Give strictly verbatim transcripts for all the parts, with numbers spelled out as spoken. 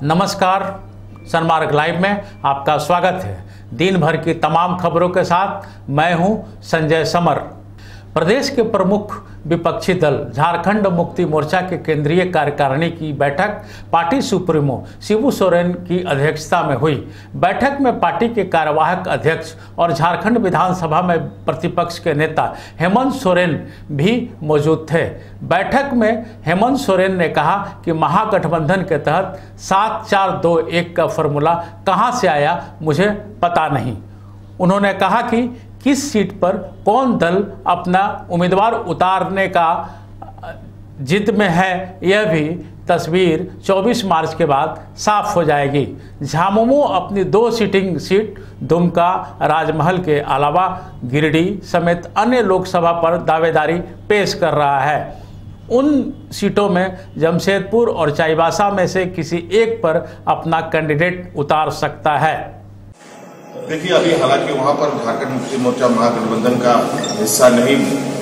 नमस्कार, सनमार्ग लाइव में आपका स्वागत है। दिन भर की तमाम खबरों के साथ मैं हूं संजय समर। प्रदेश के प्रमुख विपक्षी दल झारखंड मुक्ति मोर्चा के केंद्रीय कार्यकारिणी की बैठक पार्टी सुप्रीमो शिबू सोरेन की अध्यक्षता में हुई। बैठक में पार्टी के कार्यवाहक अध्यक्ष और झारखंड विधानसभा में प्रतिपक्ष के नेता हेमंत सोरेन भी मौजूद थे। बैठक में हेमंत सोरेन ने कहा कि महागठबंधन के तहत सात चार दो एक का फॉर्मूला कहां से आया मुझे पता नहीं। उन्होंने कहा कि किस सीट पर कौन दल अपना उम्मीदवार उतारने का जिद में है, यह भी तस्वीर चौबीस मार्च के बाद साफ हो जाएगी। झामुमो अपनी दो सिटिंग सीट दुमका, राजमहल के अलावा गिरिडीह समेत अन्य लोकसभा पर दावेदारी पेश कर रहा है। उन सीटों में जमशेदपुर और चाईबासा में से किसी एक पर अपना कैंडिडेट उतार सकता है। देखिए, अभी हालांकि वहां पर झारखंड मुक्ति मोर्चा महागठबंधन का हिस्सा नहीं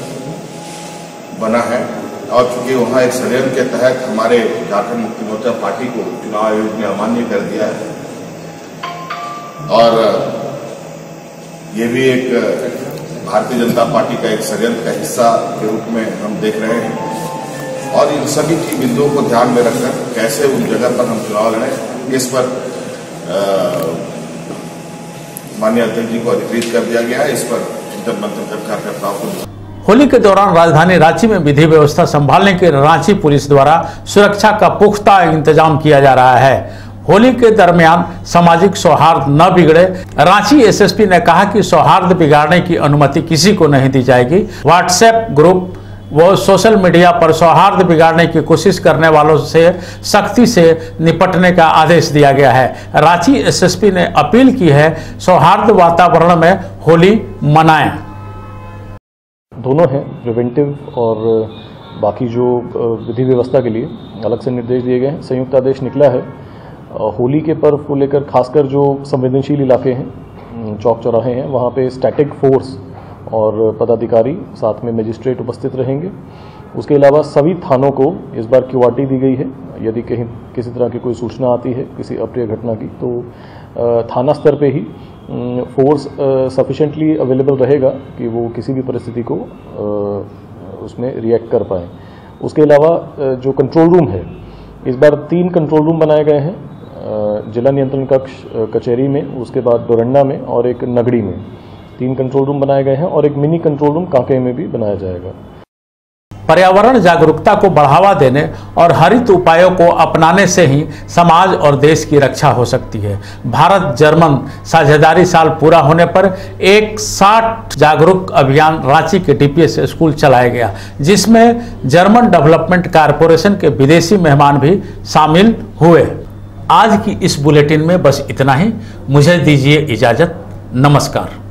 बना है और चूंकि वहां एक षड्यंत्र के तहत हमारे झारखंड मुक्ति मोर्चा पार्टी को चुनाव आयोग ने अमान्य कर दिया है और ये भी एक भारतीय जनता पार्टी का एक षड्यंत्र का हिस्सा के रूप में हम देख रहे हैं और इन सभी की बिंदुओं को ध्यान में रखकर कैसे उन जगह पर हम चुनाव लड़ें, इस पर आ, माननीय अध्यक्ष जी को अधिकृत कर दिया गया है। इस पर चिंतन मंथन कर कार्यकर्ताओं को। होली के दौरान राजधानी रांची में विधि व्यवस्था संभालने के रांची पुलिस द्वारा सुरक्षा का पुख्ता इंतजाम किया जा रहा है। होली के दरमियान सामाजिक सौहार्द न बिगड़े, रांची एसएसपी ने कहा कि सौहार्द बिगाड़ने की अनुमति किसी को नहीं दी जाएगी। व्हाट्सएप ग्रुप वो सोशल मीडिया पर सौहार्द बिगाड़ने की कोशिश करने वालों से सख्ती से निपटने का आदेश दिया गया है। रांची एसएसपी ने अपील की है, सौहार्द वातावरण में होली मनाएं। दोनों हैं, प्रिवेंटिव और बाकी जो विधि व्यवस्था के लिए अलग से निर्देश दिए गए हैं। संयुक्त आदेश निकला है। होली के पर्व को लेकर खासकर जो संवेदनशील इलाके हैं, चौक चौराहे हैं, वहाँ पे स्टैटिक फोर्स और पदाधिकारी साथ में मजिस्ट्रेट उपस्थित रहेंगे। उसके अलावा सभी थानों को इस बार क्यूआरटी दी गई है। यदि कहीं किसी तरह की कोई सूचना आती है किसी अप्रिय घटना की, तो थाना स्तर पे ही फोर्स सफिशिएंटली अवेलेबल रहेगा कि वो किसी भी परिस्थिति को उसमें रिएक्ट कर पाए। उसके अलावा जो कंट्रोल रूम है, इस बार तीन कंट्रोल रूम बनाए गए हैं, जिला नियंत्रण कक्ष कचहरी में, उसके बाद डोरंडा में और एक नगड़ी में। तीन कंट्रोल रूम बनाए गए हैं और एक मिनी कंट्रोल रूम कांके में भी बनाया जाएगा। पर्यावरण जागरूकता को बढ़ावा देने और हरित उपायों को अपनाने से ही समाज और देश की रक्षा हो सकती है। भारत जर्मन साझेदारी साल पूरा होने पर एक साठ जागरूक अभियान रांची के डीपीएस स्कूल चलाया गया, जिसमें जर्मन डेवलपमेंट कारपोरेशन के विदेशी मेहमान भी शामिल हुए। आज की इस बुलेटिन में बस इतना ही। मुझे दीजिए इजाजत। नमस्कार।